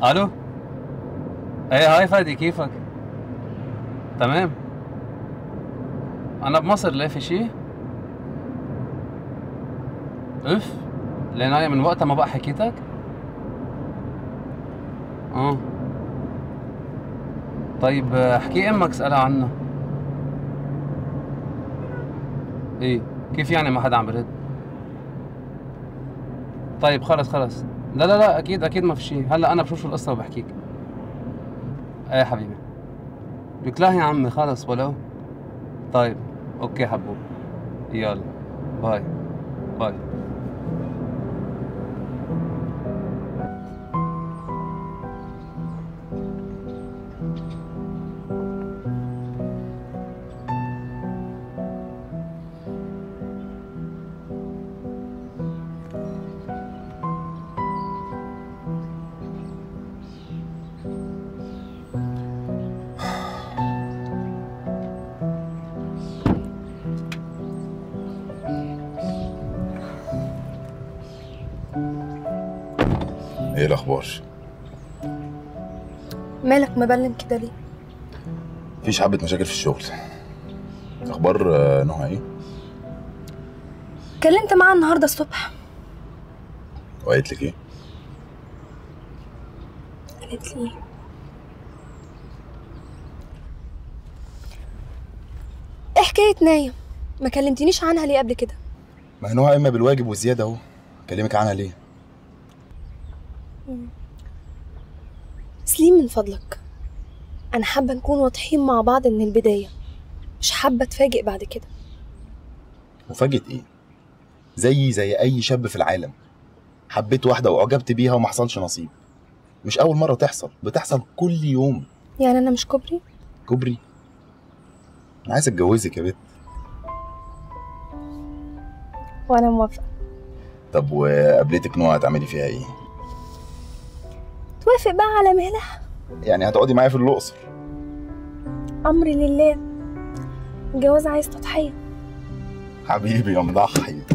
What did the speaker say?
الو. ايه هاي فادي، كيفك؟ تمام. انا بمصر، ليه في شي؟ اف. ليه نايم من وقتها ما بقى حكيتك؟ اه. طيب احكي امك اسألها عنها. ايه؟ كيف يعني ما حدا عم برد؟ طيب خلص خلص. لا لا لا، اكيد اكيد ما في شي، هلا انا بشوف شو القصة وبحكيك. ايه حبيبي. لك لا يا عمي خلص ولو. طيب. اوكي حبوب. يلا. باي. باي. ايه الاخبار؟ مالك مبلم كده ليه؟ مفيش حبة مشاكل في الشغل. اخبار نهى ايه؟ كلمت معاها النهارده الصبح. وقالت لك ايه؟ قالت لي ايه حكايه نايم؟ ما كلمتنيش عنها ليه قبل كده؟ ما هي نهى قايمة بالواجب وزيادة اهو. اكلمك عنها ليه؟ سليم من فضلك، انا حابه نكون واضحين مع بعض من البدايه، مش حابه اتفاجئ بعد كده. مفاجأة ايه؟ زي اي شاب في العالم. حبيت واحدة واعجبت بيها وما حصلش نصيب. مش اول مرة تحصل، بتحصل كل يوم. يعني انا مش كوبري؟ كوبري؟ انا عايز اتجوزك يا بت. وانا موافقه. طب وقابلتك نهى هتعملي فيها ايه؟ توافق بقى على مهلها؟ يعني هتقعدي معايا في الاقصر؟ امري لله، الجواز عايز تضحيه. حبيبي يا مضحي.